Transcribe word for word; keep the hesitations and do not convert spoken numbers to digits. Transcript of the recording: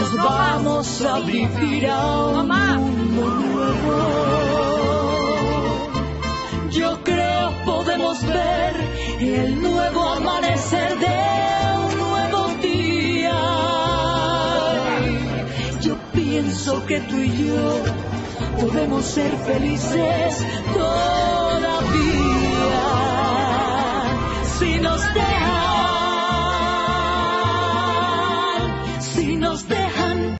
nos vamos a vivir a un mundo nuevo. Yo creo podemos ver el nuevo amanecer de un nuevo día. Yo pienso que tú y yo podemos ser felices todavía.